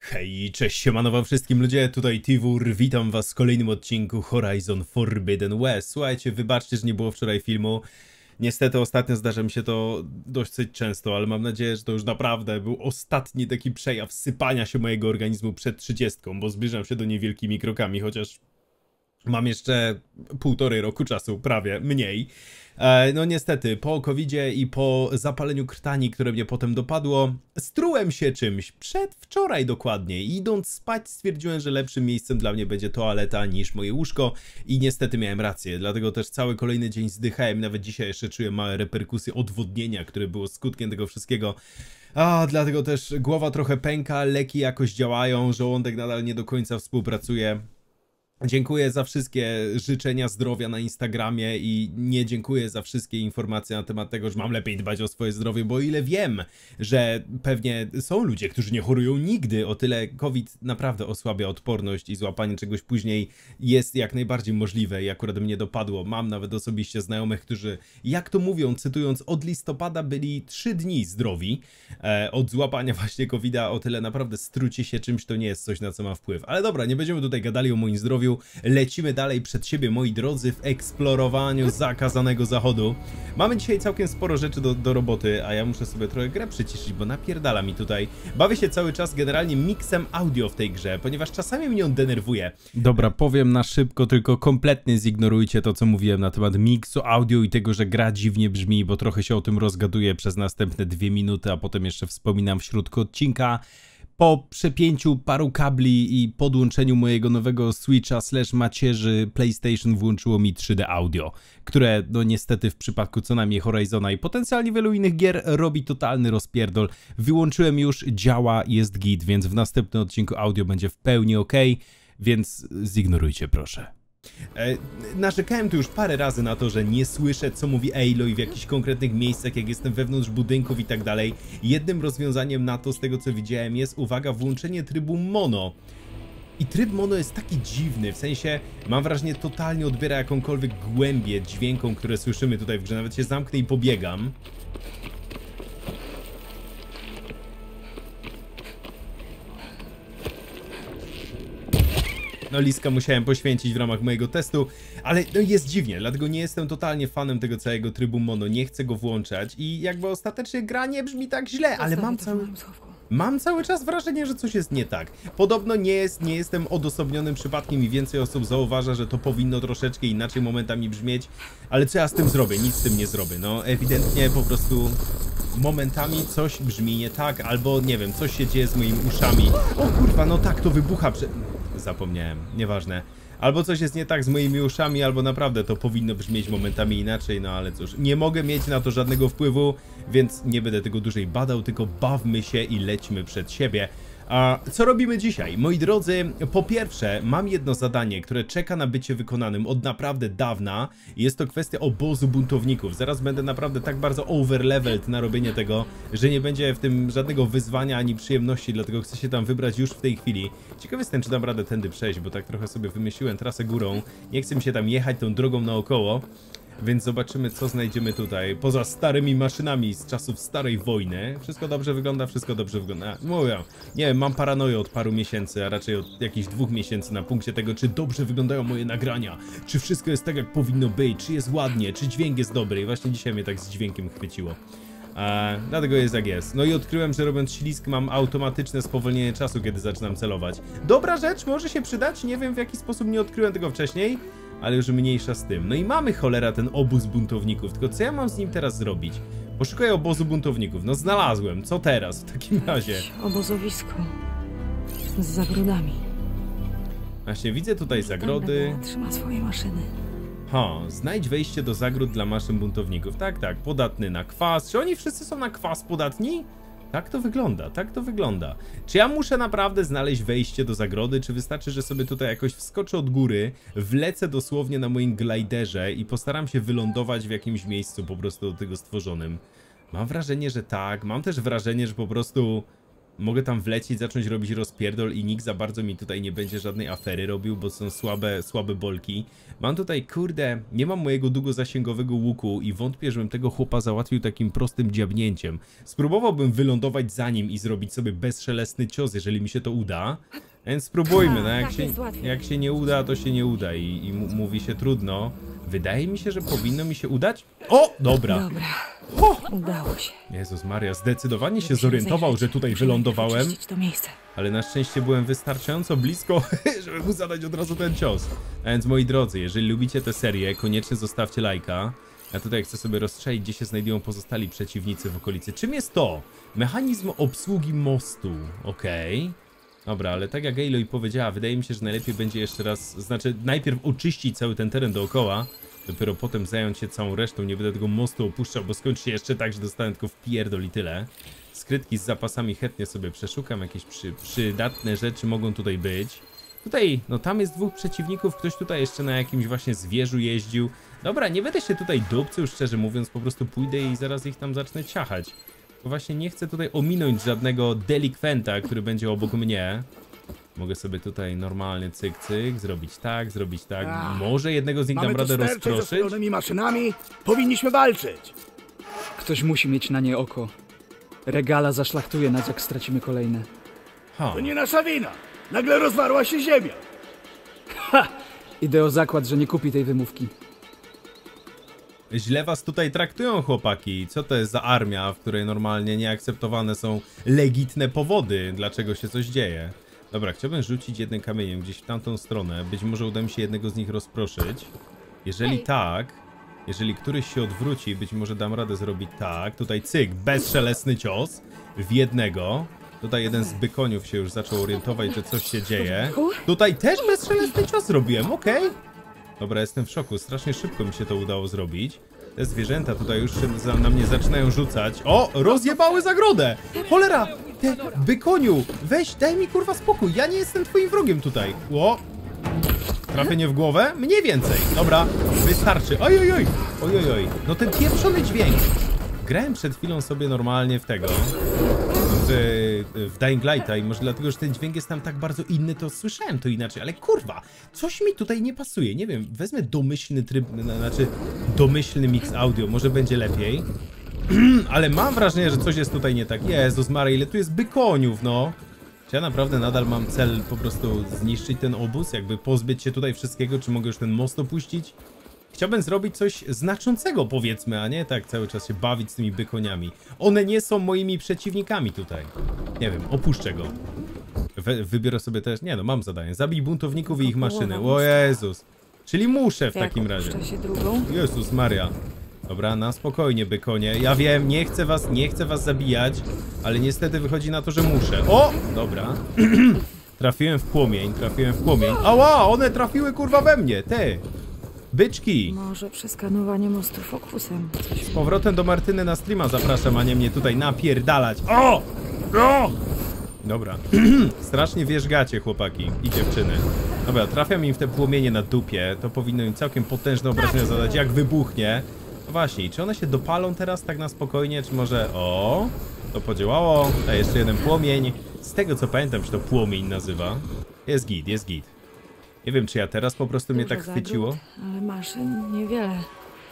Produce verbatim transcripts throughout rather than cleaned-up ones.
Hej, cześć, siemano wszystkim ludzie, tutaj Tiwur, witam was w kolejnym odcinku Horizon Forbidden West. Słuchajcie, wybaczcie, że nie było wczoraj filmu. Niestety ostatnio zdarza mi się to dosyć często, ale mam nadzieję, że to już naprawdę był ostatni taki przejaw sypania się mojego organizmu przed trzydziestką, bo zbliżam się do niej wielkimi krokami, chociaż mam jeszcze półtorej roku czasu, prawie, mniej. E, no niestety, po kowidzie i po zapaleniu krtani, które mnie potem dopadło, strułem się czymś, przedwczoraj dokładnie. Idąc spać stwierdziłem, że lepszym miejscem dla mnie będzie toaleta niż moje łóżko i niestety miałem rację, dlatego też cały kolejny dzień zdychałem, nawet dzisiaj jeszcze czuję małe reperkusje odwodnienia, które było skutkiem tego wszystkiego. A, dlatego też głowa trochę pęka, leki jakoś działają, żołądek nadal nie do końca współpracuje. Dziękuję za wszystkie życzenia zdrowia na Instagramie i nie dziękuję za wszystkie informacje na temat tego, że mam lepiej dbać o swoje zdrowie, bo o ile wiem, że pewnie są ludzie, którzy nie chorują nigdy, o tyle COVID naprawdę osłabia odporność i złapanie czegoś później jest jak najbardziej możliwe i akurat mnie dopadło. Mam nawet osobiście znajomych, którzy, jak to mówią, cytując, od listopada byli trzy dni zdrowi e, od złapania właśnie kowida, o tyle naprawdę strucie się czymś to nie jest coś, na co ma wpływ. Ale dobra, nie będziemy tutaj gadali o moim zdrowiu. Lecimy dalej przed siebie, moi drodzy, w eksplorowaniu zakazanego zachodu. Mamy dzisiaj całkiem sporo rzeczy do, do roboty, a ja muszę sobie trochę grę przyciszyć, bo napierdala mi tutaj. Bawię się cały czas generalnie miksem audio w tej grze, ponieważ czasami mnie on denerwuje. Dobra, powiem na szybko, tylko kompletnie zignorujcie to, co mówiłem na temat miksu audio i tego, że gra dziwnie brzmi, bo trochę się o tym rozgaduję przez następne dwie minuty, a potem jeszcze wspominam w środku odcinka. Po przepięciu paru kabli i podłączeniu mojego nowego Switcha slash macierzy PlayStation włączyło mi trzy D audio, które no niestety w przypadku co najmniej Horizona i potencjalnie wielu innych gier robi totalny rozpierdol. Wyłączyłem już, działa, jest git, więc w następnym odcinku audio będzie w pełni ok, więc zignorujcie proszę. E, narzekałem tu już parę razy na to, że nie słyszę, co mówi Aloy w jakichś konkretnych miejscach, jak jestem wewnątrz budynków i tak dalej. Jednym rozwiązaniem na to, z tego co widziałem, jest, uwaga, włączenie trybu mono. I tryb mono jest taki dziwny, w sensie mam wrażenie, totalnie odbiera jakąkolwiek głębię dźwiękom, które słyszymy tutaj w grze. Nawet się zamknę i pobiegam. No Liska musiałem poświęcić w ramach mojego testu, ale no jest dziwnie, dlatego nie jestem totalnie fanem tego całego trybu mono, nie chcę go włączać i jakby ostatecznie gra nie brzmi tak źle, ale mam cały... Mam cały czas wrażenie, że coś jest nie tak. Podobno nie jest, nie jestem odosobnionym przypadkiem i więcej osób zauważa, że to powinno troszeczkę inaczej momentami brzmieć, ale co ja z tym zrobię? Nic z tym nie zrobię, no ewidentnie po prostu... Momentami coś brzmi nie tak, albo nie wiem, coś się dzieje z moimi uszami. O kurwa, no tak, to wybucha prze... Zapomniałem, nieważne. Albo coś jest nie tak z moimi uszami, albo naprawdę to powinno brzmieć momentami inaczej, no ale cóż, nie mogę mieć na to żadnego wpływu, więc nie będę tego dłużej badał, tylko bawmy się i lećmy przed siebie. A co robimy dzisiaj? Moi drodzy, po pierwsze mam jedno zadanie, które czeka na bycie wykonanym od naprawdę dawna. Jest to kwestia obozu buntowników. Zaraz będę naprawdę tak bardzo overleveled na robienie tego, że nie będzie w tym żadnego wyzwania ani przyjemności, dlatego chcę się tam wybrać już w tej chwili. Ciekawy jestem, czy dam radę tędy przejść, bo tak trochę sobie wymyśliłem trasę górą. Nie chcę mi się tam jechać tą drogą naokoło. Więc zobaczymy, co znajdziemy tutaj. Poza starymi maszynami z czasów starej wojny. Wszystko dobrze wygląda, wszystko dobrze wygląda. Mówię, nie wiem, mam paranoję od paru miesięcy, a raczej od jakichś dwóch miesięcy na punkcie tego, czy dobrze wyglądają moje nagrania. Czy wszystko jest tak, jak powinno być, czy jest ładnie, czy dźwięk jest dobry. I właśnie dzisiaj mnie tak z dźwiękiem chwyciło. A, dlatego jest jak jest. No i odkryłem, że robiąc ślizg mam automatyczne spowolnienie czasu, kiedy zaczynam celować. Dobra rzecz, może się przydać, nie wiem w jaki sposób nie odkryłem tego wcześniej, ale już mniejsza z tym. No i mamy cholera ten obóz buntowników, tylko co ja mam z nim teraz zrobić? Poszukuję obozu buntowników, no znalazłem, co teraz w takim razie? Obozowisko z zagrodami. Właśnie widzę tutaj zagrody. Trzyma swoje maszyny. Ha, znajdź wejście do zagród dla maszyn buntowników. Tak, tak, podatny na kwas. Czy oni wszyscy są na kwas podatni? Tak to wygląda, tak to wygląda. Czy ja muszę naprawdę znaleźć wejście do zagrody, czy wystarczy, że sobie tutaj jakoś wskoczę od góry, wlecę dosłownie na moim glajderze i postaram się wylądować w jakimś miejscu po prostu do tego stworzonym? Mam wrażenie, że tak. Mam też wrażenie, że po prostu mogę tam wlecieć, zacząć robić rozpierdol i nikt za bardzo mi tutaj nie będzie żadnej afery robił, bo są słabe, słabe bolki. Mam tutaj, kurde, nie mam mojego długozasięgowego łuku i wątpię, żebym tego chłopa załatwił takim prostym dziabnięciem. Spróbowałbym wylądować za nim i zrobić sobie bezszelestny cios, jeżeli mi się to uda. Więc spróbujmy, no jak się, jak się nie uda, to się nie uda i, i mówi się trudno. Wydaje mi się, że powinno mi się udać. O, dobra. Dobra. O! Udało się. Jezus Maria, zdecydowanie się zorientował, że tutaj wylądowałem. To miejsce. Ale na szczęście byłem wystarczająco blisko, żeby mu zadać od razu ten cios. A więc moi drodzy, jeżeli lubicie tę serię, koniecznie zostawcie lajka. Ja tutaj chcę sobie rozstrzelić, gdzie się znajdują pozostali przeciwnicy w okolicy. Czym jest to? Mechanizm obsługi mostu. Okej. Okay. Dobra, ale tak jak Aloy powiedziała, wydaje mi się, że najlepiej będzie jeszcze raz, znaczy najpierw oczyścić cały ten teren dookoła, dopiero potem zająć się całą resztą. Nie będę tego mostu opuszczał, bo skończy się jeszcze tak, że dostałem tylko wpierdol i tyle. Skrytki z zapasami chętnie sobie przeszukam, jakieś przy, przydatne rzeczy mogą tutaj być. Tutaj, no tam jest dwóch przeciwników, ktoś tutaj jeszcze na jakimś właśnie zwierzu jeździł. Dobra, nie będę się tutaj dupcył, szczerze mówiąc, po prostu pójdę i zaraz ich tam zacznę ciachać. Bo właśnie nie chcę tutaj ominąć żadnego delikwenta, który będzie obok mnie. Mogę sobie tutaj normalnie cyk, cyk, zrobić tak, zrobić tak. A, może jednego z nich dam radę rozproszyć. Mamy tu sterczy maszynami, powinniśmy walczyć. Ktoś musi mieć na nie oko. Regala zaszlachtuje nas, jak stracimy kolejne. Ha. To nie nasza wina. Nagle rozwarła się ziemia. Ha! Idę o zakład, że nie kupi tej wymówki. Źle was tutaj traktują, chłopaki. Co to jest za armia, w której normalnie nieakceptowane są legitne powody, dlaczego się coś dzieje? Dobra, chciałbym rzucić jednym kamieniem gdzieś w tamtą stronę. Być może uda mi się jednego z nich rozproszyć. Jeżeli tak, jeżeli któryś się odwróci, być może dam radę zrobić tak. Tutaj cyk, bezszelestny cios w jednego. Tutaj jeden z bykoniów się już zaczął orientować, że coś się dzieje. Tutaj też bezszelestny cios zrobiłem, okej. Okay. Dobra, jestem w szoku. Strasznie szybko mi się to udało zrobić. Te zwierzęta tutaj już się na mnie zaczynają rzucać. O! Rozjebały zagrodę! Cholera! Te, bykoniu! Weź, daj mi kurwa spokój. Ja nie jestem twoim wrogiem tutaj. O! Trafienie w głowę? Mniej więcej. Dobra, wystarczy. Oj, oj, oj. Oj, oj, oj. No ten pieprzony dźwięk. Grałem przed chwilą sobie normalnie w tego. W, w Dying Lighta i może dlatego, że ten dźwięk jest tam tak bardzo inny, to słyszałem to inaczej, ale kurwa, coś mi tutaj nie pasuje, nie wiem, wezmę domyślny tryb, znaczy domyślny mix audio, może będzie lepiej, ale mam wrażenie, że coś jest tutaj nie tak. Jezus Maria, ile tu jest bykoniów, no. Czy ja naprawdę nadal mam cel po prostu zniszczyć ten obóz, jakby pozbyć się tutaj wszystkiego, czy mogę już ten most opuścić? Chciałbym zrobić coś znaczącego, powiedzmy, a nie tak cały czas się bawić z tymi bykoniami. One nie są moimi przeciwnikami tutaj. Nie wiem, opuszczę go. Wy, wybiorę sobie też... Nie no, mam zadanie. Zabij buntowników i ich maszyny. O Jezus. Czyli muszę w takim razie. Się drugą? Jezus Maria. Dobra, na spokojnie, bykonie. Ja wiem, nie chcę was, nie chcę was zabijać, ale niestety wychodzi na to, że muszę. O! Dobra. Trafiłem w płomień, trafiłem w płomień. Ała! One trafiły kurwa we mnie, ty! Byczki! Może przeskanowanie mostu fokusem. Z powrotem do Martyny na streama zapraszam, a nie mnie tutaj napierdalać. O! O! Dobra. Strasznie wierzgacie, chłopaki i dziewczyny. Dobra, trafiam im w te płomienie na dupie. To powinno im całkiem potężne obrażenia zadać, jak wybuchnie. No właśnie, czy one się dopalą teraz tak na spokojnie, czy może... O! To podziałało. A jeszcze jeden płomień. Z tego co pamiętam się to płomień nazywa. Jest git, jest git. Nie wiem, czy ja teraz po prostu mnie tak chwyciło. Ale maszyn niewiele.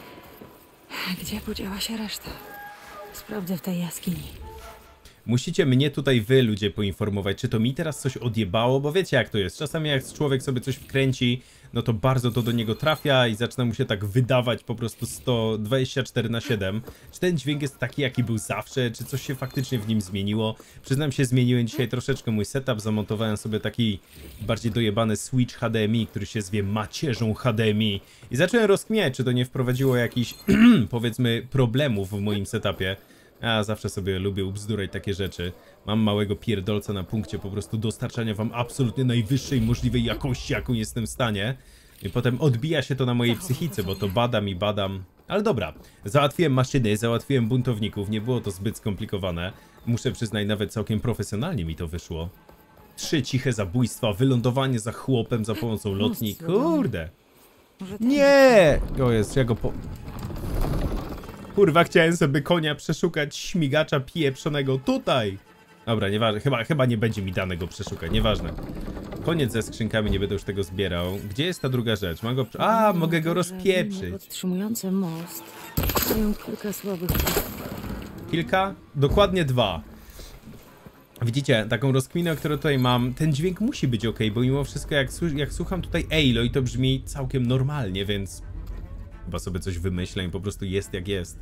Gdzie podziała się reszta? Sprawdzę w tej jaskini. Musicie mnie tutaj wy, ludzie, poinformować, czy to mi teraz coś odjebało, bo wiecie jak to jest. Czasami jak człowiek sobie coś wkręci, no to bardzo to do niego trafia i zaczyna mu się tak wydawać po prostu sto dwadzieścia cztery na siedem. Czy ten dźwięk jest taki, jaki był zawsze, czy coś się faktycznie w nim zmieniło? Przyznam się, zmieniłem dzisiaj troszeczkę mój setup, zamontowałem sobie taki bardziej dojebany switch H D M I, który się zwie macierzą H D M I i zacząłem rozkminiać, czy to nie wprowadziło jakichś, powiedzmy, problemów w moim setupie. Ja zawsze sobie lubię ubzdurać takie rzeczy. Mam małego pierdolca na punkcie po prostu dostarczania wam absolutnie najwyższej możliwej jakości, jaką jestem w stanie. I potem odbija się to na mojej psychice, bo to badam i badam. Ale dobra, załatwiłem maszyny, załatwiłem buntowników, nie było to zbyt skomplikowane. Muszę przyznać, nawet całkiem profesjonalnie mi to wyszło. Trzy ciche zabójstwa, wylądowanie za chłopem za pomocą lotni. Kurde. Nie! O jest, ja go po... Kurwa, chciałem sobie konia przeszukać, śmigacza pieprzonego tutaj. Dobra, nieważne. Chyba, chyba nie będzie mi dane go przeszukać. Nieważne. Koniec ze skrzynkami, nie będę już tego zbierał. Gdzie jest ta druga rzecz? Mogę go... A, mogę go rozpieprzyć. Podtrzymujące most mają kilka słabych... Kilka? Dokładnie dwa. Widzicie, taką rozkminę, którą tutaj mam, ten dźwięk musi być ok, bo mimo wszystko jak, jak słucham tutaj Aloy, to brzmi całkiem normalnie, więc chyba sobie coś wymyślę i po prostu jest jak jest.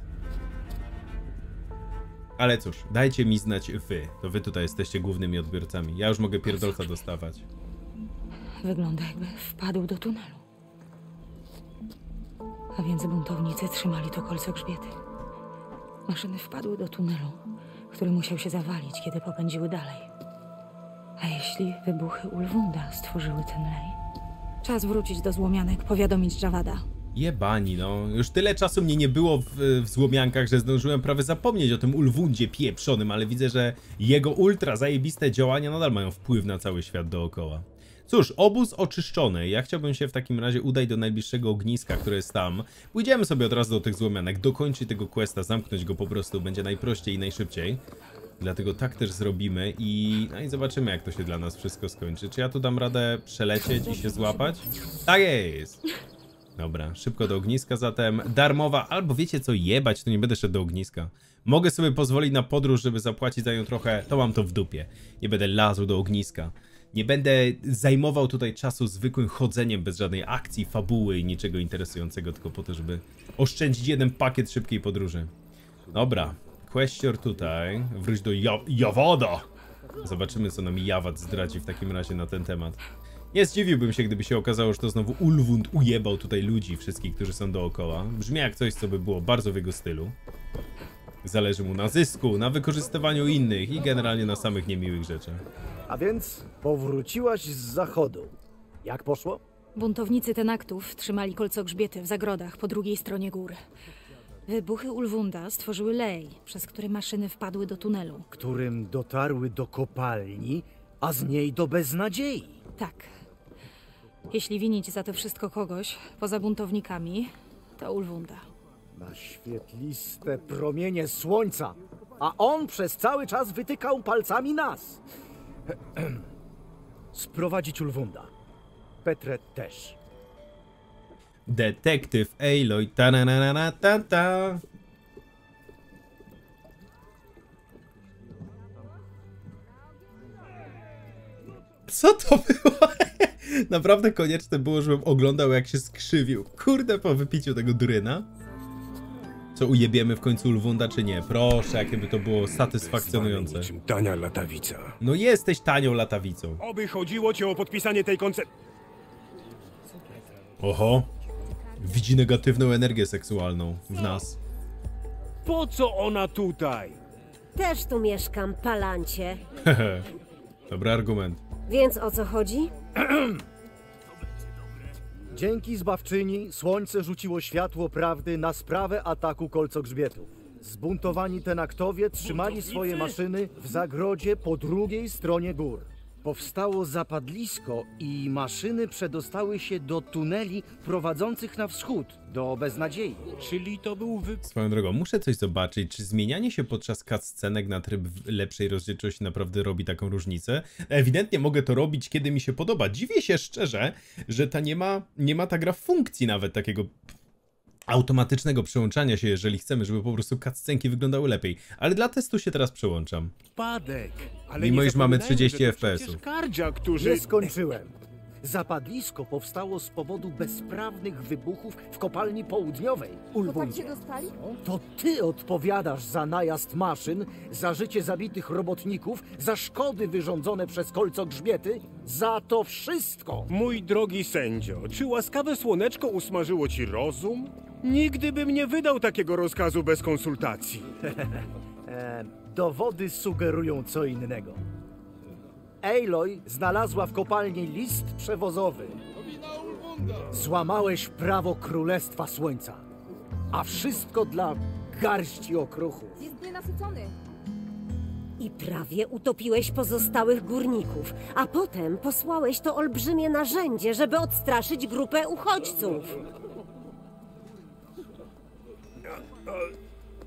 Ale cóż, dajcie mi znać wy, to wy tutaj jesteście głównymi odbiorcami. Ja już mogę pierdolca dostawać. Wygląda, jakby wpadł do tunelu. A więc buntownicy trzymali to kolce grzbiety. Maszyny wpadły do tunelu, który musiał się zawalić, kiedy popędziły dalej. A jeśli wybuchy Ulwunda stworzyły ten lej? Czas wrócić do złomianek, powiadomić Javada. Jebani, no. Już tyle czasu mnie nie było w, w złomiankach, że zdążyłem prawie zapomnieć o tym Ulwundzie pieprzonym, ale widzę, że jego ultra zajebiste działania nadal mają wpływ na cały świat dookoła. Cóż, obóz oczyszczony. Ja chciałbym się w takim razie udać do najbliższego ogniska, które jest tam. Pójdziemy sobie od razu do tych złomianek, dokończyć tego questa, zamknąć go po prostu. Będzie najprościej i najszybciej. Dlatego tak też zrobimy i... No i zobaczymy, jak to się dla nas wszystko skończy. Czy ja tu dam radę przelecieć i się złapać? Tak jest! Dobra, szybko do ogniska zatem. Darmowa, albo wiecie co, jebać, to nie będę szedł do ogniska. Mogę sobie pozwolić na podróż, żeby zapłacić za nią trochę, to mam to w dupie. Nie będę lazł do ogniska. Nie będę zajmował tutaj czasu zwykłym chodzeniem bez żadnej akcji, fabuły i niczego interesującego, tylko po to, żeby oszczędzić jeden pakiet szybkiej podróży. Dobra, question tutaj. Wróć do ja Javada. Zobaczymy, co nam Jawad zdradzi w takim razie na ten temat. Nie zdziwiłbym się, gdyby się okazało, że to znowu Ulwund ujebał tutaj ludzi, wszystkich, którzy są dookoła. Brzmi jak coś, co by było bardzo w jego stylu. Zależy mu na zysku, na wykorzystywaniu innych i generalnie na samych niemiłych rzeczach. A więc powróciłaś z zachodu. Jak poszło? Buntownicy Tenaktów trzymali kolcogrzbiety w zagrodach po drugiej stronie gór. Wybuchy Ulwunda stworzyły lej, przez który maszyny wpadły do tunelu. Którym dotarły do kopalni, a z niej do beznadziei. Tak. Jeśli winić za to wszystko kogoś, poza buntownikami, to Ulwunda. Na świetliste promienie słońca, a on przez cały czas wytykał palcami nas. Sprowadzić Ulwunda. Petre też. Detektyw Aloy, ta na na na ta ta. Co to było? Naprawdę konieczne było, żebym oglądał, jak się skrzywił. Kurde, po wypiciu tego dryna. Co, ujebiemy w końcu Ulwunda, czy nie? Proszę, jakie by to było satysfakcjonujące. Niczym tania latawica. No jesteś tanią latawicą. Oby chodziło cię o podpisanie tej koncepcji. Oho. Widzi negatywną energię seksualną w nas. Po co ona tutaj? Też tu mieszkam, palancie. Hehe. Dobry argument. Więc o co chodzi? Dzięki zbawczyni słońce rzuciło światło prawdy na sprawę ataku kolcogrzbietów. Zbuntowani Tenaktowie trzymali swoje maszyny w zagrodzie po drugiej stronie gór. Powstało zapadlisko i maszyny przedostały się do tuneli prowadzących na wschód, do beznadziei. Czyli to był wy... Swoją drogą, muszę coś zobaczyć, czy zmienianie się podczas cutscenek na tryb lepszej rozdzielczości naprawdę robi taką różnicę. Ewidentnie mogę to robić, kiedy mi się podoba. Dziwię się szczerze, że ta nie ma, nie ma ta gra funkcji nawet takiego automatycznego przełączania się, jeżeli chcemy, żeby po prostu cutscenki wyglądały lepiej. Ale dla testu się teraz przełączam. Spadek. Ale Mimo nie iż mamy zapominajmy, trzydzieści że to F P S ów. przecież Kardzia, którzy... Nie skończyłem. Zapadlisko powstało z powodu bezprawnych wybuchów w kopalni południowej. Ulwundzie. dostali? To ty odpowiadasz za najazd maszyn, za życie zabitych robotników, za szkody wyrządzone przez kolcogrzbiety, za to wszystko. Mój drogi sędzio, czy łaskawe słoneczko usmażyło ci rozum? Nigdy bym nie wydał takiego rozkazu bez konsultacji. E, dowody sugerują co innego. Aloy znalazła w kopalni list przewozowy. Złamałeś prawo Królestwa Słońca. A wszystko dla garści okruchu. Jest nienasycony. I prawie utopiłeś pozostałych górników, a potem posłałeś to olbrzymie narzędzie, żeby odstraszyć grupę uchodźców.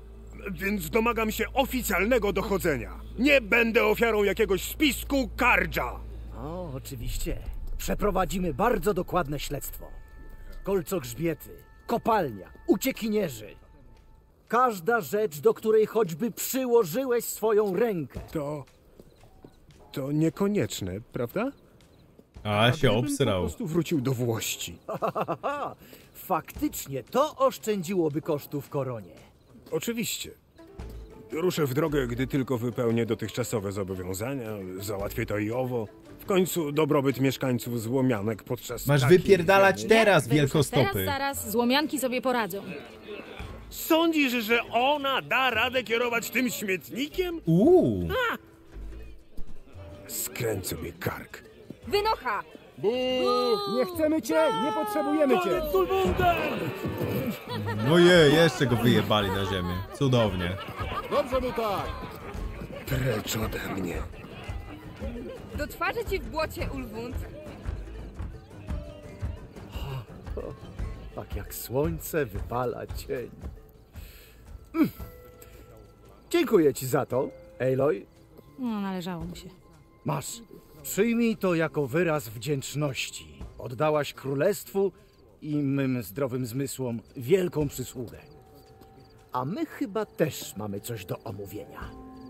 więc domagam się oficjalnego dochodzenia. Nie będę ofiarą jakiegoś spisku Kardża. O, oczywiście. Przeprowadzimy bardzo dokładne śledztwo. Kolcogrzbiety, kopalnia, uciekinierzy. Każda rzecz, do której choćby przyłożyłeś swoją rękę. To... to niekonieczne, prawda? A się Gdybym po obsrał. prostu wrócił do Włości. Faktycznie, to oszczędziłoby kosztów koronie. Oczywiście. Ruszę w drogę, gdy tylko wypełnię dotychczasowe zobowiązania, załatwię to i owo. W końcu dobrobyt mieszkańców Złomianek podczas Masz takiej wypierdalać zimy- teraz, Wyruszasz wielkostopy. Teraz, zaraz, złomianki sobie poradzą. Sądzisz, że ona da radę kierować tym śmietnikiem? Uuu. Skręć sobie kark. Wynocha! Nie chcemy cię, nie potrzebujemy cię. Ojej, jeszcze go wyjebali na ziemię. Cudownie. Dobrze mu tak. Precz ode mnie. Do twarzy ci w błocie, Ulwund. Tak jak słońce wypala cień. Mm. Dziękuję ci za to, Aloy. No, należało mu się. Masz. Przyjmij to jako wyraz wdzięczności. Oddałaś królestwu i mym zdrowym zmysłom wielką przysługę. A my chyba też mamy coś do omówienia.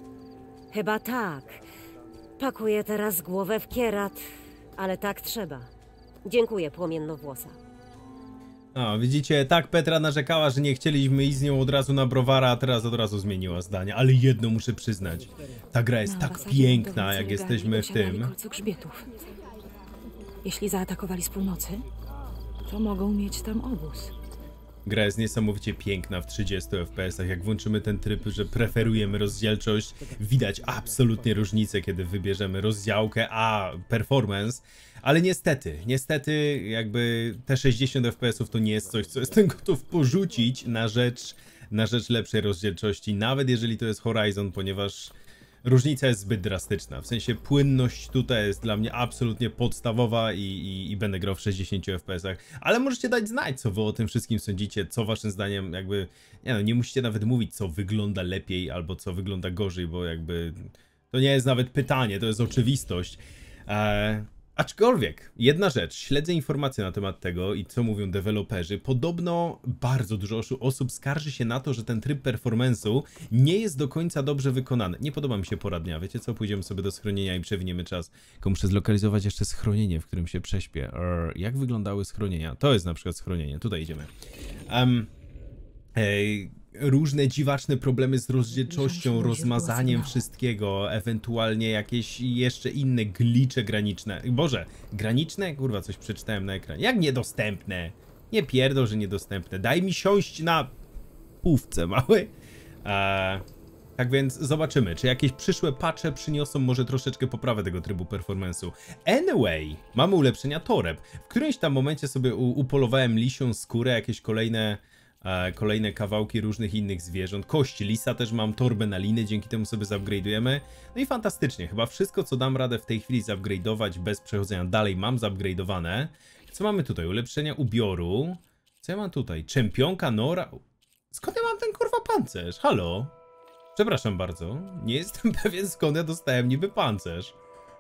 Chyba tak. Pakuję teraz głowę w kierat, ale tak trzeba. Dziękuję, płomiennowłosa. A, widzicie, tak Petra narzekała, że nie chcieliśmy iść z nią od razu na browara, a teraz od razu zmieniła zdanie. Ale jedno muszę przyznać. Ta gra jest Na tak ambasadzie piękna, budownicy jak Regalii jesteśmy w posiadali tym. kolcogrzbietów. Jeśli zaatakowali z północy, to mogą mieć tam obóz. Gra jest niesamowicie piękna w trzydziestu F P S ach. Jak włączymy ten tryb, że preferujemy rozdzielczość, widać absolutnie różnicę, kiedy wybierzemy rozdziałkę, a performance. Ale niestety, niestety jakby te sześćdziesiąt F P S ów to nie jest coś, co jestem gotów porzucić na rzecz, na rzecz lepszej rozdzielczości, nawet jeżeli to jest Horizon, ponieważ różnica jest zbyt drastyczna. W sensie płynność tutaj jest dla mnie absolutnie podstawowa i, i, i będę grał w sześćdziesięciu F P S ach. Ale możecie dać znać, co wy o tym wszystkim sądzicie, co waszym zdaniem jakby... Nie no, nie musicie nawet mówić, co wygląda lepiej albo co wygląda gorzej, bo jakby... To nie jest nawet pytanie, to jest oczywistość. Eee... Aczkolwiek, jedna rzecz, śledzę informacje na temat tego i co mówią deweloperzy. Podobno bardzo dużo osób skarży się na to, że ten tryb performance'u nie jest do końca dobrze wykonany. Nie podoba mi się pora dnia, wiecie co? Pójdziemy sobie do schronienia i przewiniemy czas. Tylko muszę zlokalizować jeszcze schronienie, w którym się prześpię. Arr, jak wyglądały schronienia? To jest na przykład schronienie, tutaj idziemy. Um, ej, różne dziwaczne problemy z rozdzielczością, rozmazaniem wszystkiego, ewentualnie jakieś jeszcze inne glicze graniczne. Boże, graniczne? Kurwa, coś przeczytałem na ekranie. Jak niedostępne? Nie pierdol, że niedostępne. Daj mi siąść na półce mały. Eee, tak więc zobaczymy, czy jakieś przyszłe patche przyniosą może troszeczkę poprawę tego trybu performance'u. Anyway, mamy ulepszenia toreb. W którymś tam momencie sobie upolowałem lisią skórę, jakieś kolejne... E, kolejne kawałki różnych innych zwierząt. Kość lisa też mam, torbę na liny, dzięki temu sobie zupgrade'ujemy. No i fantastycznie, chyba wszystko, co dam radę w tej chwili zupgrade'ować bez przechodzenia dalej, mam zupgrade'owane. Co mamy tutaj? Ulepszenia ubioru. Co ja mam tutaj? Czempionka Nora. Skąd ja mam ten kurwa pancerz? Halo? Przepraszam bardzo, nie jestem pewien, skąd ja dostałem niby pancerz.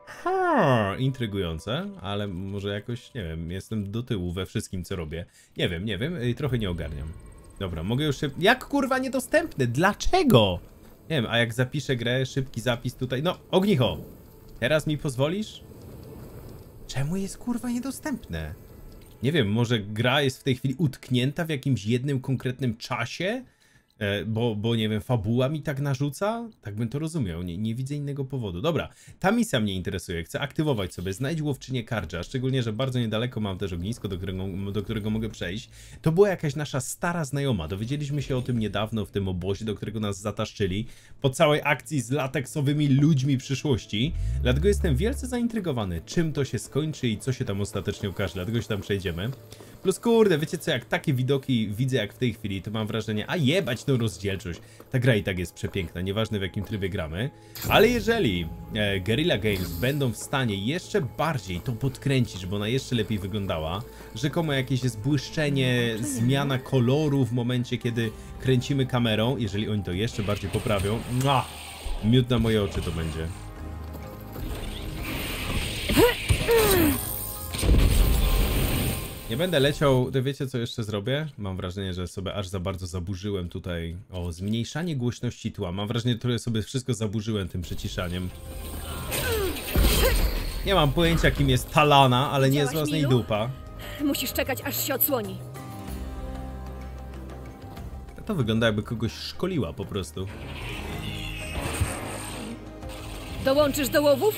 Ha, intrygujące, ale może jakoś, nie wiem, jestem do tyłu we wszystkim, co robię. Nie wiem, nie wiem, trochę nie ogarniam. Dobra, mogę już się... Jak kurwa niedostępny? Dlaczego? Nie wiem, a jak zapiszę grę, szybki zapis tutaj... No, Ognicho! Teraz mi pozwolisz? Czemu jest kurwa niedostępne? Nie wiem, może gra jest w tej chwili utknięta w jakimś jednym konkretnym czasie? Bo, bo nie wiem, fabuła mi tak narzuca? Tak bym to rozumiał, nie, nie widzę innego powodu. Dobra, ta misja mnie interesuje, chcę aktywować sobie, znajdź łowczynię Kardża, szczególnie, że bardzo niedaleko mam też ognisko, do którego, do którego mogę przejść. To była jakaś nasza stara znajoma, dowiedzieliśmy się o tym niedawno w tym obozie, do którego nas zataszczyli, po całej akcji z lateksowymi ludźmi przyszłości, dlatego jestem wielce zaintrygowany, czym to się skończy i co się tam ostatecznie okaże, dlatego się tam przejdziemy. Plus kurde, wiecie co, jak takie widoki widzę jak w tej chwili, to mam wrażenie, a jebać tą rozdzielczość. Ta gra i tak jest przepiękna, nieważne w jakim trybie gramy. Ale jeżeli e, Guerrilla Games będą w stanie jeszcze bardziej to podkręcić, żeby ona jeszcze lepiej wyglądała, rzekomo jakieś jest błyszczenie, zmiana koloru w momencie, kiedy kręcimy kamerą, jeżeli oni to jeszcze bardziej poprawią, mua, miód na moje oczy to będzie. Nie będę leciał, to wiecie co jeszcze zrobię? Mam wrażenie, że sobie aż za bardzo zaburzyłem tutaj, o, zmniejszanie głośności tła. Mam wrażenie, że sobie wszystko zaburzyłem tym przyciszaniem. Nie mam pojęcia kim jest Talana, ale nie jest z niej dupa. Musisz czekać aż się odsłoni. To wygląda jakby kogoś szkoliła po prostu. Dołączysz do łowów?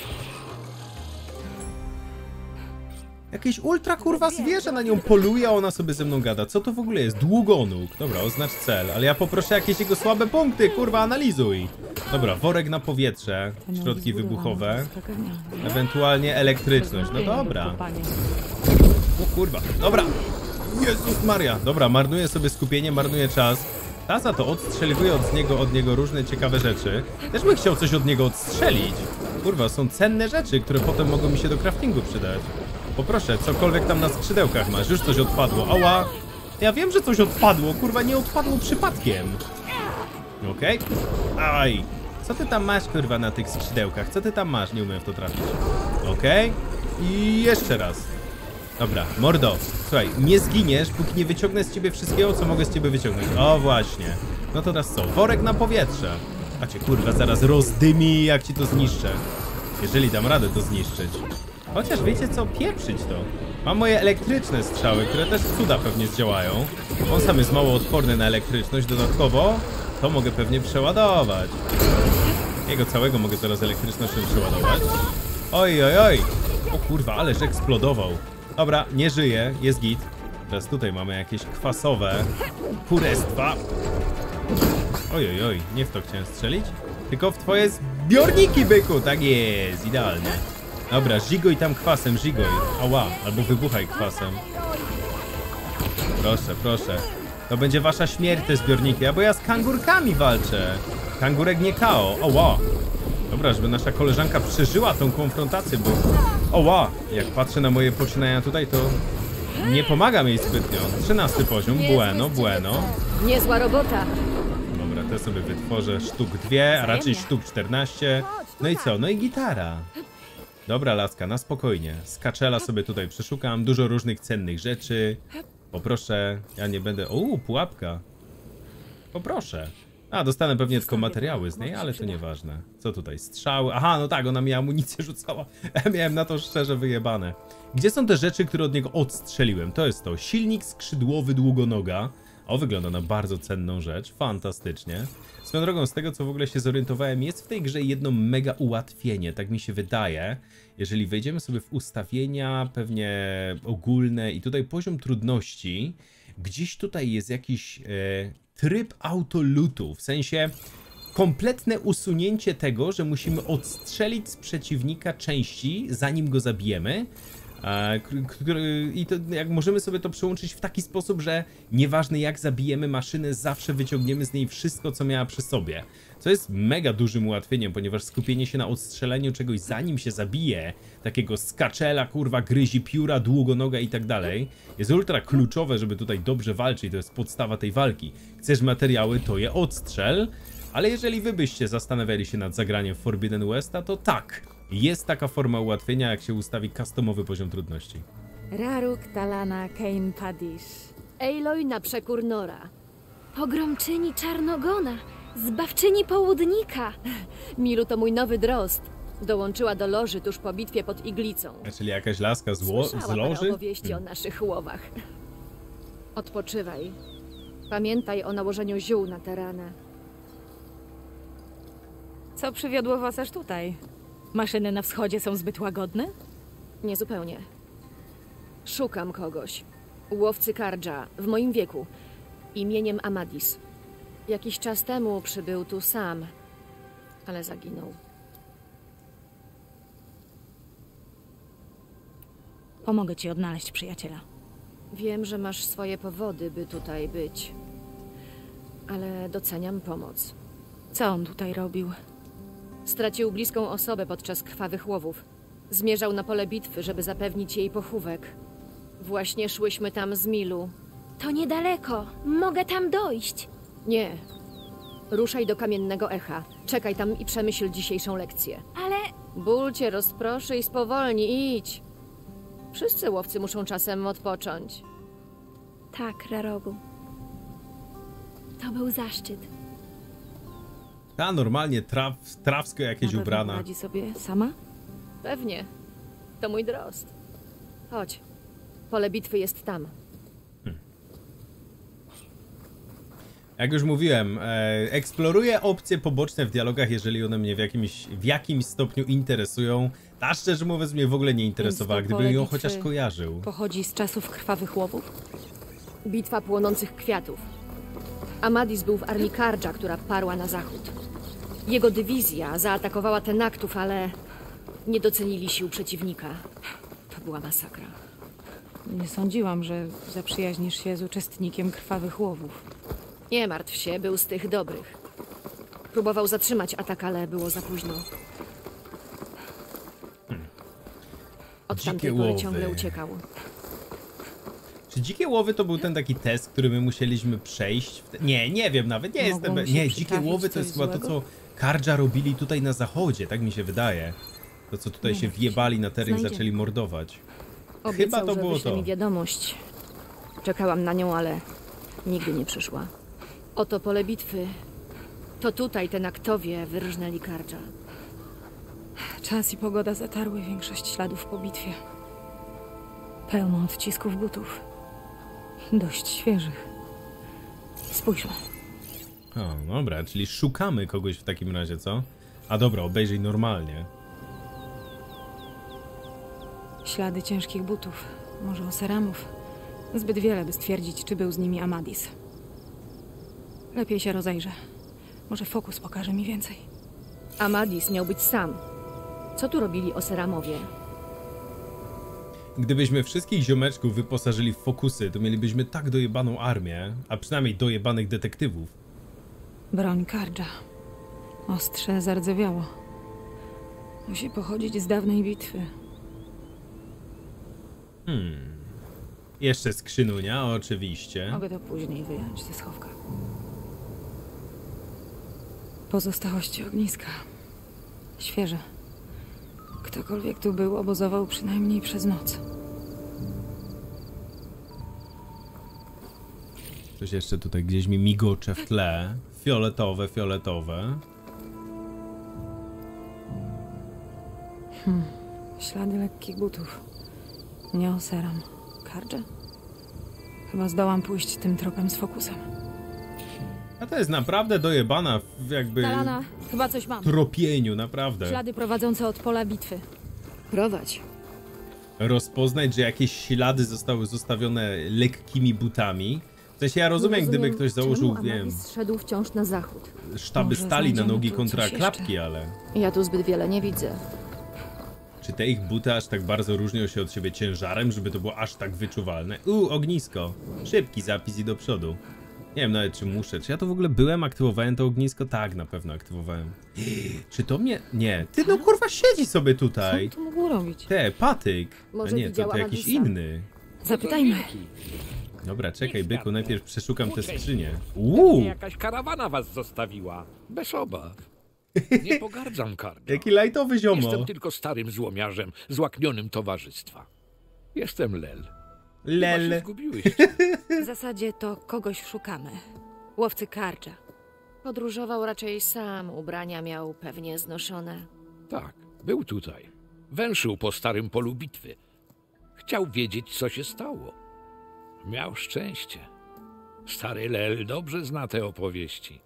Jakieś ultra kurwa zwierzę na nią poluje, a ona sobie ze mną gada. Co to w ogóle jest? Długonóg. Dobra, oznacz cel, ale ja poproszę jakieś jego słabe punkty, kurwa, analizuj. Dobra, worek na powietrze, środki wybuchowe, ewentualnie elektryczność. No dobra. O kurwa, dobra. Jezus Maria. Dobra, marnuję sobie skupienie, marnuję czas. Ta za to odstrzeliwuje od niego, od niego różne ciekawe rzeczy. Też bym chciał coś od niego odstrzelić. Kurwa, są cenne rzeczy, które potem mogą mi się do craftingu przydać. Poproszę, cokolwiek tam na skrzydełkach masz, już coś odpadło. Ała! Ja wiem, że coś odpadło, kurwa, nie odpadło przypadkiem. Okej. Okay. Aj! Co ty tam masz, kurwa, na tych skrzydełkach? Co ty tam masz? Nie umiem w to trafić. Okej. Okay. I jeszcze raz. Dobra, mordo, słuchaj, nie zginiesz, póki nie wyciągnę z ciebie wszystkiego, co mogę z ciebie wyciągnąć. O, właśnie. No to teraz co? Worek na powietrze. A cię, kurwa, zaraz rozdymi, jak ci to zniszczę. Jeżeli dam radę to zniszczyć. Chociaż wiecie co? Pieprzyć to. Mam moje elektryczne strzały, które też cuda pewnie zdziałają. On sam jest mało odporny na elektryczność. Dodatkowo to mogę pewnie przeładować. Jego całego mogę teraz elektrycznością przeładować. Oj, oj, oj. O kurwa, ależ eksplodował. Dobra, nie żyje, jest git. Teraz tutaj mamy jakieś kwasowe kurestwa. Oj, oj, oj, nie w to chciałem strzelić, tylko w twoje zbiorniki, byku. Tak jest, idealnie. Dobra, żigoj tam kwasem, żigoj. Ała, albo wybuchaj kwasem. Proszę, proszę. To będzie wasza śmierć, te zbiorniki, albo ja z kangurkami walczę. Kangurek nie K O. Ała. Dobra, żeby nasza koleżanka przeżyła tą konfrontację, bo... Oła! Jak patrzę na moje poczynania tutaj, to nie pomaga mi zbytnio. trzynasty poziom, bueno, bueno. Niezła robota. Dobra, te sobie wytworzę sztuk dwie, a raczej sztuk czternaście. No i co? No i gitara. Dobra, laska, na spokojnie. Skaczela sobie tutaj przeszukam, dużo różnych cennych rzeczy. Poproszę, ja nie będę... Uuu, pułapka. Poproszę. A, dostanę pewnie tylko materiały z niej, ale to nieważne. Co tutaj? Strzały? Aha, no tak, ona mi amunicję rzucała. Miałem na to szczerze wyjebane. Gdzie są te rzeczy, które od niego odstrzeliłem? To jest to. Silnik skrzydłowy długonoga. O, wygląda na bardzo cenną rzecz. Fantastycznie. Swoją drogą, z tego co w ogóle się zorientowałem, jest w tej grze jedno mega ułatwienie, tak mi się wydaje. Jeżeli wejdziemy sobie w ustawienia, pewnie ogólne i tutaj poziom trudności, gdzieś tutaj jest jakiś... E, tryb autolutu, w sensie kompletne usunięcie tego, że musimy odstrzelić z przeciwnika części, zanim go zabijemy. I to, jak możemy sobie to przełączyć w taki sposób, że nieważne jak zabijemy maszynę, zawsze wyciągniemy z niej wszystko, co miała przy sobie. Co jest mega dużym ułatwieniem, ponieważ skupienie się na odstrzeleniu czegoś, zanim się zabije, takiego skaczela, kurwa, gryzi pióra, długonoga i tak dalej, jest ultra kluczowe, żeby tutaj dobrze walczyć. To jest podstawa tej walki. Chcesz materiały, to je odstrzel. Ale jeżeli wy byście zastanawiali się nad zagraniem Forbidden Westa, to tak, jest taka forma ułatwienia, jak się ustawi customowy poziom trudności. Raruk, Talana, Kain, Padish. Aloy na przekór Nora. Pogromczyni Czarnogona. Zbawczyni Południka. Milu to mój nowy drozd. Dołączyła do loży tuż po bitwie pod Iglicą. A czyli jakaś laska z, lo z loży? Opowieści hmm. o naszych łowach. Odpoczywaj. Pamiętaj o nałożeniu ziół na tę ranę. Co przywiodło was aż tutaj? Maszyny na wschodzie są zbyt łagodne? Niezupełnie. Szukam kogoś. Łowcy Kardża, w moim wieku. Imieniem Amadis. Jakiś czas temu przybył tu sam, ale zaginął. Pomogę ci odnaleźć przyjaciela. Wiem, że masz swoje powody, by tutaj być. Ale doceniam pomoc. Co on tutaj robił? Stracił bliską osobę podczas krwawych łowów. Zmierzał na pole bitwy, żeby zapewnić jej pochówek. Właśnie szłyśmy tam z Milu. To niedaleko. Mogę tam dojść. Nie. Ruszaj do Kamiennego Echa. Czekaj tam i przemyśl dzisiejszą lekcję. Ale... Ból cię rozproszy i spowolni. Idź. Wszyscy łowcy muszą czasem odpocząć. Tak, Rarogu. To był zaszczyt. Ta normalnie traw, trawsko jakieś Na pewno ubrana. radzi sobie sama? Pewnie. To mój drost. Chodź. Pole bitwy jest tam. Jak już mówiłem, e, eksploruję opcje poboczne w dialogach, jeżeli one mnie w jakimś, w jakimś stopniu interesują. Ta, szczerze mówiąc, mnie w ogóle nie interesowała, Więc to gdybym ją pole chociaż bitwy kojarzył. Pochodzi z czasów krwawych łowów? Bitwa płonących kwiatów. Amadis był w armii Kardża, która parła na zachód. Jego dywizja zaatakowała Tenaktów, ale nie docenili sił przeciwnika. To była masakra. Nie sądziłam, że zaprzyjaźnisz się z uczestnikiem krwawych łowów. Nie martw się, był z tych dobrych. Próbował zatrzymać atak, ale było za późno. Od tamtej pory ciągle uciekał. Czy dzikie łowy to był ten taki test, który my musieliśmy przejść? Nie, nie wiem nawet, nie Mogło jestem... mu się Nie, dzikie przytrafić łowy to coś jest chyba to, złego? co Kardża robili tutaj na zachodzie, tak mi się wydaje. To, co tutaj Nie się martw się. wjebali na teren i Znajdziemy zaczęli go. mordować. Obiecał, Chyba to że było wyśle to. mi wiadomość. Czekałam na nią, ale nigdy nie przyszła. Oto pole bitwy. To tutaj Tenaktowie wyrżnęli Kardża. Czas i pogoda zatarły większość śladów po bitwie. Pełno odcisków butów. Dość świeżych. Spójrzmy. O, dobra, czyli szukamy kogoś w takim razie, co? A dobra, obejrzyj normalnie. Ślady ciężkich butów. Może oseramów. Zbyt wiele, by stwierdzić, czy był z nimi Amadis. Lepiej się rozejrzę. Może fokus pokaże mi więcej. Amadis miał być sam. Co tu robili Oseramowie? Gdybyśmy wszystkich ziomeczków wyposażyli w fokusy, to mielibyśmy tak dojebaną armię, a przynajmniej dojebanych detektywów. Broń Kardża. Ostrze zardzewiało. Musi pochodzić z dawnej bitwy. Hmm. Jeszcze skrzynunia, oczywiście. Mogę to później wyjąć ze schowka. Pozostałości ogniska. Świeże. Ktokolwiek tu był, obozował przynajmniej przez noc. Coś jeszcze tutaj gdzieś mi migocze w tle. Fioletowe, fioletowe. Hmm. Ślady lekkich butów. Nie oseram. Kardża? Chyba zdołam pójść tym tropem z fokusem. A to jest naprawdę dojebana w jakby Talana, chyba coś mam. tropieniu, naprawdę. Ślady prowadzące od pola bitwy. Prowadź. Rozpoznać, że jakieś ślady zostały zostawione lekkimi butami. W sensie ja rozumiem, gdyby ktoś założył, czemu wiem, Amadis szedł wciąż na zachód. sztaby Może stali na znajdziemy nogi tu kontra coś klapki, jeszcze. ale... Ja tu zbyt wiele nie widzę. Czy te ich buty aż tak bardzo różnią się od siebie ciężarem, żeby to było aż tak wyczuwalne? Uuu, ognisko. Szybki zapis i do przodu. Nie wiem nawet, czy muszę. Czy ja to w ogóle byłem? Aktywowałem to ognisko? Tak, na pewno aktywowałem. Czy to mnie... Nie. Ty no kurwa siedzi sobie tutaj. Co on tu mógł robić? Te, patyk. A Może nie, to, widział to jakiś Amadisa. inny. Zapytajmy. Dobra, czekaj, byku, najpierw przeszukam te skrzynie. Pewnie Uuu, jakaś karawana was zostawiła. Bez obaw. Nie pogardzam Kardża. jaki lajtowy ziomo. Jestem tylko starym złomiarzem, złaknionym towarzystwa. Jestem Lel. Chyba się Lel. zgubiłyście. W zasadzie to kogoś szukamy. Łowcy Kardża. Podróżował raczej sam, ubrania miał pewnie znoszone. Tak, był tutaj. Węszył po starym polu bitwy. Chciał wiedzieć, co się stało. Miał szczęście. Stary Lel dobrze zna te opowieści.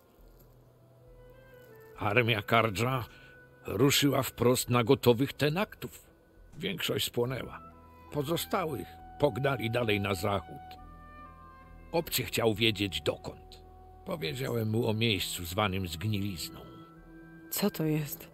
Armia Kardża ruszyła wprost na gotowych Tenaktów. Większość spłonęła. Pozostałych pognali dalej na zachód. Obcy chciał wiedzieć dokąd. Powiedziałem mu o miejscu zwanym Zgnilizną. Co to jest?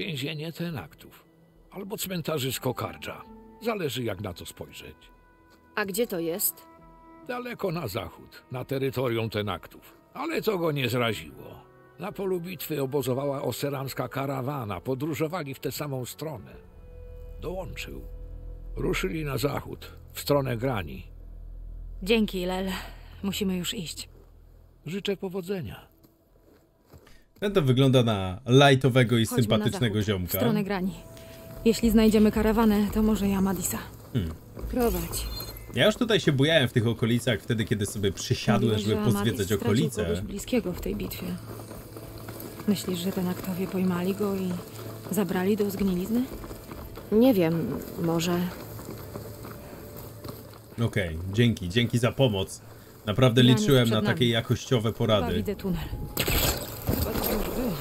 Więzienie Tenaktów. Albo cmentarzysko Kardża. Zależy, jak na to spojrzeć. A gdzie to jest? Daleko na zachód, na terytorium Tenaktów. Ale to go nie zraziło. Na polu bitwy obozowała oseramska karawana. Podróżowali w tę samą stronę. Dołączył. Ruszyli na zachód, w stronę Grani. Dzięki, Lel. Musimy już iść. Życzę powodzenia. Ten to wygląda na lajtowego i Chodźmy sympatycznego na zachód, ziomka. w stronę Grani. Jeśli znajdziemy karawanę, to może ja Madisa. Hmm. Prowadź. Ja już tutaj się bujałem w tych okolicach wtedy, kiedy sobie przysiadłem, Mówiłeś, żeby że pozwiedzać Amadis stracił okolice. kogoś bliskiego w tej bitwie. Myślisz, że Tenaktowie pojmali go i zabrali do zgnilizny? Nie wiem, może... Okej, okay, dzięki, dzięki za pomoc. Naprawdę Graniec liczyłem przed na nami. takie jakościowe Chyba porady. widzę tunel. Chyba to już było.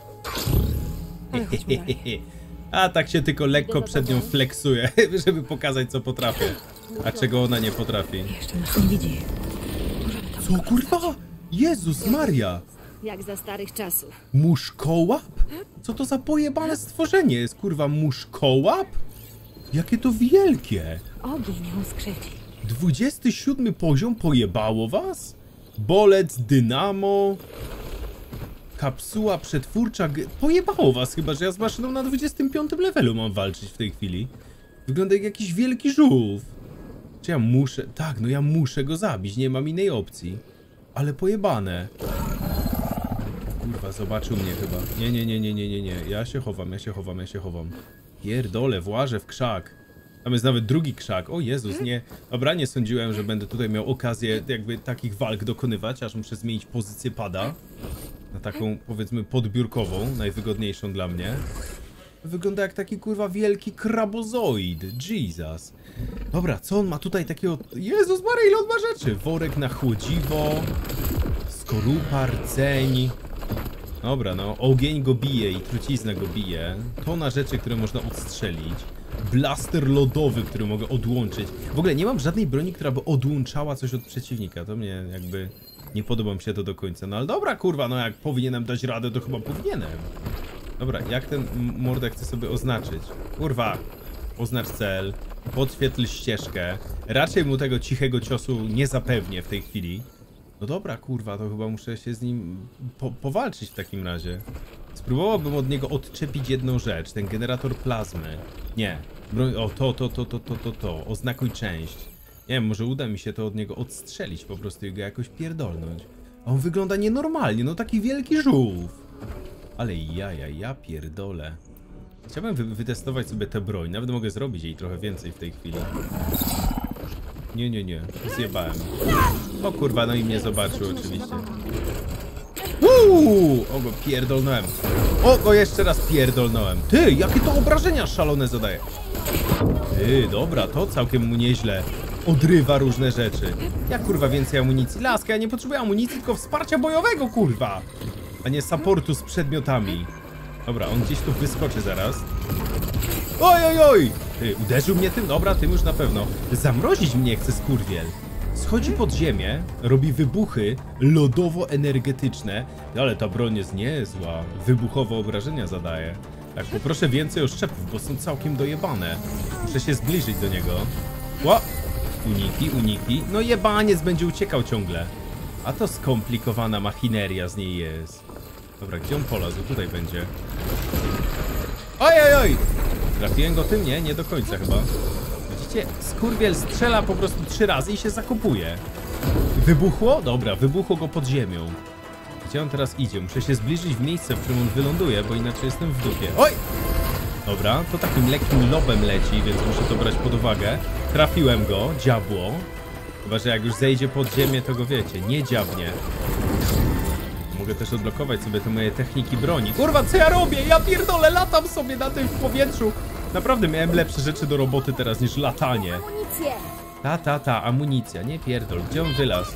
Ale chodźmy dalej. A tak się tylko lekko przed nią flexuje, żeby pokazać, co potrafię. A czego ona nie potrafi. Jeszcze nas nie widzi. Co kurwa? Jezus Maria! Jak za starych czasów. Muszkołap? Co to za pojebane stworzenie jest, kurwa, muszkołap? Jakie to wielkie! Ogień ją skrzydzi. dwudziesty siódmy poziom, pojebało was? Bolec, dynamo... Kapsuła przetwórcza... Pojebało was chyba, że ja z maszyną na dwudziestym piątym levelu mam walczyć w tej chwili. Wygląda jak jakiś wielki żółw. Czy ja muszę... Tak, no ja muszę go zabić, nie mam innej opcji. Ale pojebane. Kurwa, zobaczył mnie chyba. Nie, nie, nie, nie, nie, nie, nie. Ja się chowam, ja się chowam, ja się chowam. Pierdolę, włażę w krzak. Tam jest nawet drugi krzak. O Jezus, nie. Dobra, nie sądziłem, że będę tutaj miał okazję jakby takich walk dokonywać, aż muszę zmienić pozycję pada. Na taką, powiedzmy, podbiórkową, najwygodniejszą dla mnie. Wygląda jak taki, kurwa, wielki krabozoid. Jesus. Dobra, co on ma tutaj takiego... Jezus Maria, ile on ma rzeczy? Worek na chłodziwo. Skorupa, rdzeń. Dobra, no. Ogień go bije i trucizna go bije. Tona rzeczy, które można odstrzelić. Blaster lodowy, który mogę odłączyć. W ogóle nie mam żadnej broni, która by odłączała coś od przeciwnika. To mnie jakby... Nie podoba mi się to do końca. No ale dobra, kurwa, no jak powinienem dać radę, to chyba powinienem. Dobra, jak ten mordę chcę sobie oznaczyć? Kurwa, oznacz cel, podświetl ścieżkę. Raczej mu tego cichego ciosu nie zapewnię w tej chwili. No dobra, kurwa, to chyba muszę się z nim po powalczyć w takim razie. Spróbowałbym od niego odczepić jedną rzecz, ten generator plazmy. Nie, broń, o to, to, to, to, to, to, to, oznakuj część. Nie wiem, może uda mi się to od niego odstrzelić po prostu i go jakoś pierdolnąć. A on wygląda nienormalnie, no taki wielki żółw. Ale ja, ja, ja pierdolę. Chciałbym wy wytestować sobie tę broń, nawet mogę zrobić jej trochę więcej w tej chwili. Nie, nie, nie, zjebałem. O kurwa, no i mnie zobaczył oczywiście. Uuu, o go pierdolnąłem. O go jeszcze raz pierdolnąłem. Ty, jakie to obrażenia szalone zadaje. Ty, dobra, to całkiem mu nieźle odrywa różne rzeczy. Jak kurwa więcej amunicji? Laska, ja nie potrzebuję amunicji, tylko wsparcia bojowego, kurwa. A nie supportu z przedmiotami. Dobra, on gdzieś tu wyskoczy zaraz. Oj, oj, oj! Ty, uderzył mnie tym? Dobra, tym już na pewno. Zamrozić mnie chce skurwiel. Schodzi pod ziemię, robi wybuchy lodowo-energetyczne. Ale ta broń jest niezła. Wybuchowe obrażenia zadaje. Tak, poproszę więcej oszczepów, bo są całkiem dojebane. Muszę się zbliżyć do niego. Ła! Uniki, uniki. No jebaniec będzie uciekał ciągle. A to skomplikowana machineria z niej jest. Dobra, gdzie on polazł? Tutaj będzie. Oj, oj, oj! Trafiłem go tym? Nie, nie do końca chyba. Widzicie? Skurwiel strzela po prostu trzy razy i się zakopuje. Wybuchło? Dobra, wybuchło go pod ziemią. Gdzie on teraz idzie? Muszę się zbliżyć w miejsce, w którym on wyląduje, bo inaczej jestem w dupie. Oj! Dobra, to takim lekkim lobem leci, więc muszę to brać pod uwagę. Trafiłem go, dziabło. Chyba, że jak już zejdzie pod ziemię, to go wiecie, nie dziabnie. Mogę też odblokować sobie te moje techniki broni. Kurwa, co ja robię? Ja pierdolę, latam sobie na tym w powietrzu. Naprawdę miałem lepsze rzeczy do roboty teraz niż latanie. Amunicję! Ta, ta, ta, amunicja, nie pierdol. Gdzie on wylazł?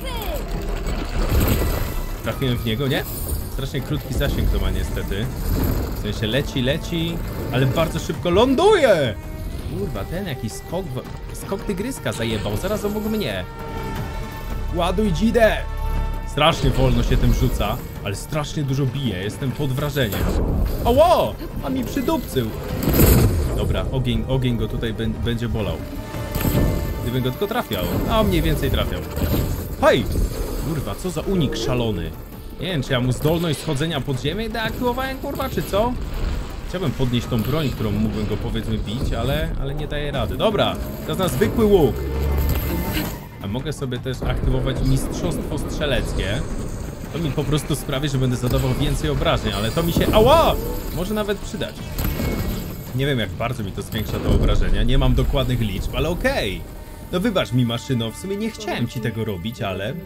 Trafiłem w niego, nie? Strasznie krótki zasięg to ma niestety. W sensie leci, leci, ale bardzo szybko ląduje! Kurwa, ten jakiś skok, skok tygryska zajebał, zaraz obok mnie. Ładuj dzidę! Strasznie wolno się tym rzuca, ale strasznie dużo bije, jestem pod wrażeniem. Oło! A mi przydupcył. Dobra, ogień, ogień go tutaj będzie bolał. Gdybym go tylko trafiał. A mniej więcej trafiał. Hej! Kurwa, co za unik szalony. Nie wiem, czy ja mu zdolność schodzenia pod ziemię deaktywowałem, kurwa, czy co? Chciałbym podnieść tą broń, którą mógłbym go, powiedzmy, bić, ale, ale nie daje rady. Dobra, teraz na zwykły łuk. A mogę sobie też aktywować mistrzostwo strzeleckie. To mi po prostu sprawi, że będę zadawał więcej obrażeń, ale to mi się... Ała! Może nawet przydać. Nie wiem, jak bardzo mi to zwiększa te obrażenia. Nie mam dokładnych liczb, ale okej. Okay. No wybacz mi, maszyno. W sumie nie chciałem ci tego robić, ale...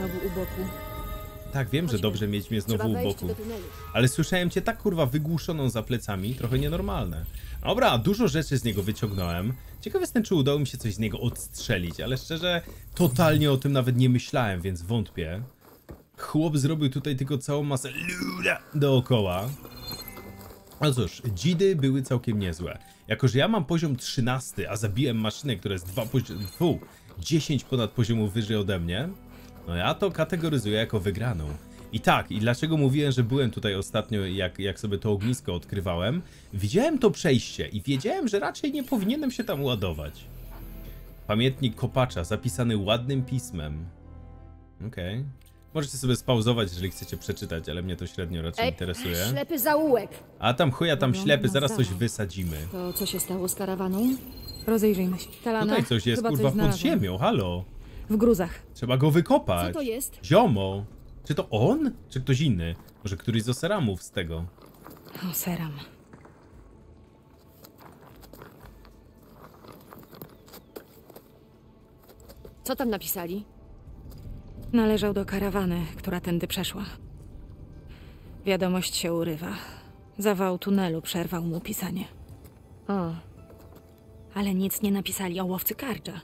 Tak, wiem, że dobrze mieć mnie znowu u boku. Ale słyszałem cię tak, kurwa, wygłuszoną za plecami. Trochę nienormalne. Dobra, dużo rzeczy z niego wyciągnąłem. Ciekaw jestem, czy udało mi się coś z niego odstrzelić, ale szczerze, totalnie o tym nawet nie myślałem, więc wątpię. Chłop zrobił tutaj tylko całą masę lula dookoła. No cóż, dzidy były całkiem niezłe. Jako że ja mam poziom trzynasty, a zabiłem maszynę, która jest dwa poziomy, fu, dziesięć ponad poziomów wyżej ode mnie, no ja to kategoryzuję jako wygraną. I tak, i dlaczego mówiłem, że byłem tutaj ostatnio, jak, jak sobie to ognisko odkrywałem, widziałem to przejście i wiedziałem, że raczej nie powinienem się tam ładować. Pamiętnik kopacza, zapisany ładnym pismem. Okej. Okay. Możecie sobie spauzować, jeżeli chcecie przeczytać, ale mnie to średnio raczej Ej, interesuje. Ślepy zaułek. A tam chuja, tam ślepy, zaraz coś wysadzimy. To co się stało z karawaną? Rozejrzyjmy się. Talana, tutaj coś jest, kurwa, coś pod ziemią, halo. W gruzach. Trzeba go wykopać. Co to jest? Ziomo. Czy to on? Czy ktoś inny? Może któryś z oseramów z tego. Oseram. Co tam napisali? Należał do karawany, która tędy przeszła. Wiadomość się urywa. Zawał tunelu przerwał mu pisanie. O. Ale nic nie napisali o łowcy Kardża.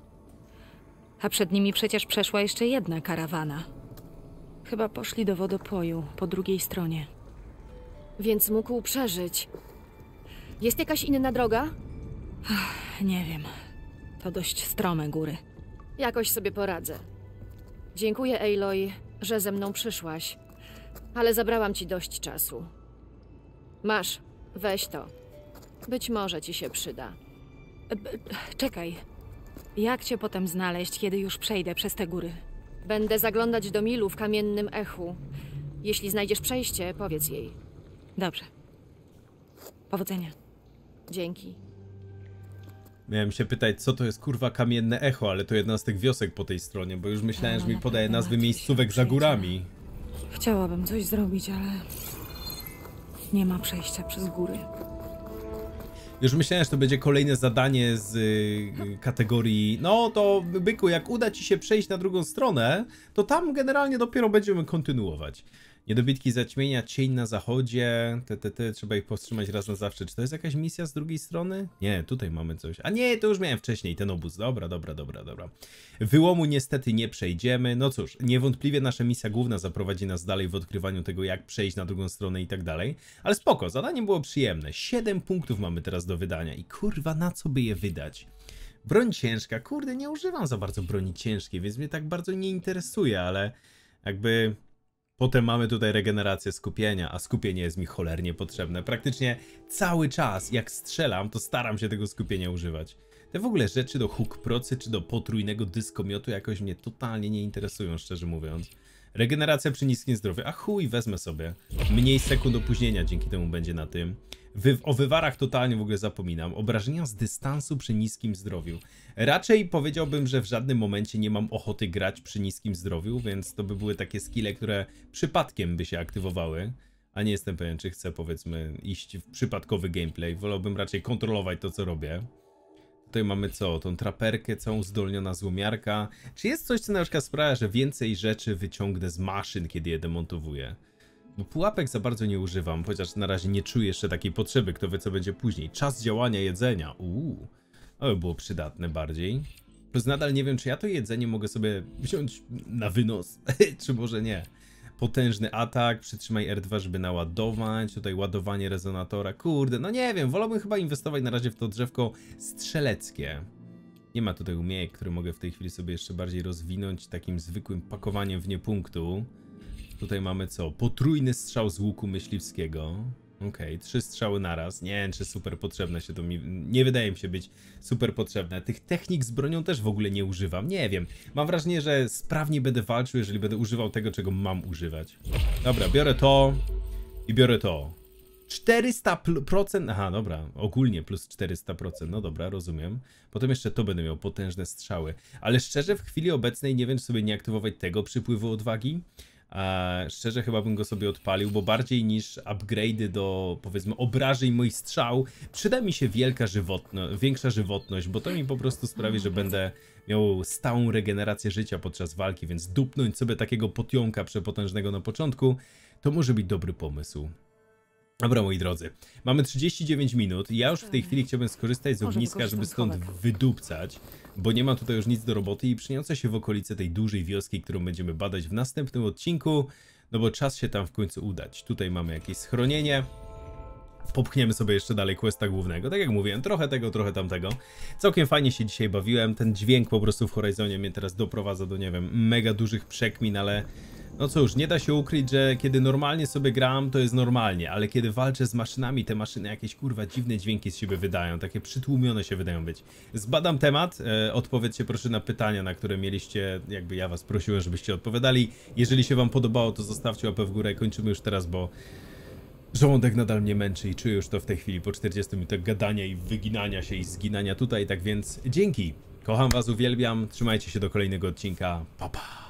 A przed nimi przecież przeszła jeszcze jedna karawana. Chyba poszli do wodopoju, po drugiej stronie. Więc mógł przeżyć. Jest jakaś inna droga? Ach, nie wiem. To dość strome góry. Jakoś sobie poradzę. Dziękuję, Aloy, że ze mną przyszłaś. Ale zabrałam ci dość czasu. Masz, weź to. Być może ci się przyda. Czekaj. Jak cię potem znaleźć, kiedy już przejdę przez te góry? Będę zaglądać do Milu w kamiennym echu. Jeśli znajdziesz przejście, powiedz jej. Dobrze. Powodzenia. Dzięki. Miałem się pytać, co to jest, kurwa, kamienne echo, ale to jedna z tych wiosek po tej stronie, bo już myślałem, że mi podaje nazwy miejscówek za górami. Chciałabym coś zrobić, ale nie ma przejścia przez góry. Już myślałem, że to będzie kolejne zadanie z y, kategorii, no to byku, jak uda ci się przejść na drugą stronę, to tam generalnie dopiero będziemy kontynuować. Niedobitki zaćmienia, cień na zachodzie, te, te, te, trzeba ich powstrzymać raz na zawsze. Czy to jest jakaś misja z drugiej strony? Nie, tutaj mamy coś. A nie, to już miałem wcześniej, ten obóz. Dobra, dobra, dobra, dobra. Wyłomu niestety nie przejdziemy. No cóż, niewątpliwie nasza misja główna zaprowadzi nas dalej w odkrywaniu tego, jak przejść na drugą stronę i tak dalej. Ale spoko, zadanie było przyjemne. Siedem punktów mamy teraz do wydania i kurwa, na co by je wydać? Broń ciężka, kurde, nie używam za bardzo broni ciężkiej, więc mnie tak bardzo nie interesuje, ale jakby... Potem mamy tutaj regenerację skupienia, a skupienie jest mi cholernie potrzebne. Praktycznie cały czas, jak strzelam, to staram się tego skupienia używać. Te w ogóle rzeczy do hook procy czy do potrójnego dyskomiotu jakoś mnie totalnie nie interesują, szczerze mówiąc. Regeneracja przy niskim zdrowiu, a chuj, wezmę sobie. Mniej sekund opóźnienia dzięki temu będzie na tym. Wy o wywarach totalnie w ogóle zapominam. Obrażenia z dystansu przy niskim zdrowiu. Raczej powiedziałbym, że w żadnym momencie nie mam ochoty grać przy niskim zdrowiu, więc to by były takie skille, które przypadkiem by się aktywowały. A nie jestem pewien, czy chcę, powiedzmy, iść w przypadkowy gameplay. Wolałbym raczej kontrolować to, co robię. Tutaj mamy co? Tą traperkę, całą zdolniona złomiarka. Czy jest coś, co na przykład sprawia, że więcej rzeczy wyciągnę z maszyn, kiedy je demontowuję? Bo pułapek za bardzo nie używam, chociaż na razie nie czuję jeszcze takiej potrzeby, kto wie co będzie później. Czas działania jedzenia, uuu, to by było przydatne bardziej. Plus nadal nie wiem, czy ja to jedzenie mogę sobie wziąć na wynos, czy może nie. Potężny atak, przytrzymaj R dwa, żeby naładować, tutaj ładowanie rezonatora, kurde, no nie wiem, wolałbym chyba inwestować na razie w to drzewko strzeleckie. Nie ma tutaj umiejek, które mogę w tej chwili sobie jeszcze bardziej rozwinąć takim zwykłym pakowaniem w niepunktu. Tutaj mamy co? Potrójny strzał z łuku myśliwskiego. Okej, okay, trzy strzały naraz. Nie wiem, czy super potrzebne się to mi... Nie wydaje mi się być super potrzebne. Tych technik z bronią też w ogóle nie używam. Nie wiem. Mam wrażenie, że sprawnie będę walczył, jeżeli będę używał tego, czego mam używać. Dobra, biorę to i biorę to. czterysta procent... Aha, dobra. Ogólnie plus czterysta procent. No dobra, rozumiem. Potem jeszcze to będę miał potężne strzały. Ale szczerze, w chwili obecnej nie wiem, czy sobie nie aktywować tego przypływu odwagi. A szczerze chyba bym go sobie odpalił, bo bardziej niż upgrade'y do, powiedzmy, obrażeń moich strzał przyda mi się wielka żywotność, większa żywotność, bo to mi po prostu sprawi, że będę miał stałą regenerację życia podczas walki, więc dupnąć sobie takiego potionka przepotężnego na początku to może być dobry pomysł. Dobra, moi drodzy, mamy trzydzieści dziewięć minut i ja już w tej chwili chciałbym skorzystać z ogniska, żeby stąd wydupcać, bo nie ma tutaj już nic do roboty i przyniosę się w okolice tej dużej wioski, którą będziemy badać w następnym odcinku, no bo czas się tam w końcu udać. Tutaj mamy jakieś schronienie, popchniemy sobie jeszcze dalej questa głównego, tak jak mówiłem, trochę tego, trochę tamtego. Całkiem fajnie się dzisiaj bawiłem, ten dźwięk po prostu w Horizonie mnie teraz doprowadza do, nie wiem, mega dużych przekmin, ale... No cóż, nie da się ukryć, że kiedy normalnie sobie gram, to jest normalnie, ale kiedy walczę z maszynami, te maszyny jakieś kurwa dziwne dźwięki z siebie wydają, takie przytłumione się wydają być. Zbadam temat, e, odpowiedzcie proszę na pytania, na które mieliście, jakby ja was prosiłem, żebyście odpowiadali. Jeżeli się wam podobało, to zostawcie łapę w górę, kończymy już teraz, bo żołądek nadal mnie męczy i czuję już to w tej chwili po czterdziestu minutach gadania i wyginania się i zginania tutaj, tak więc dzięki, kocham was, uwielbiam, trzymajcie się do kolejnego odcinka, pa pa!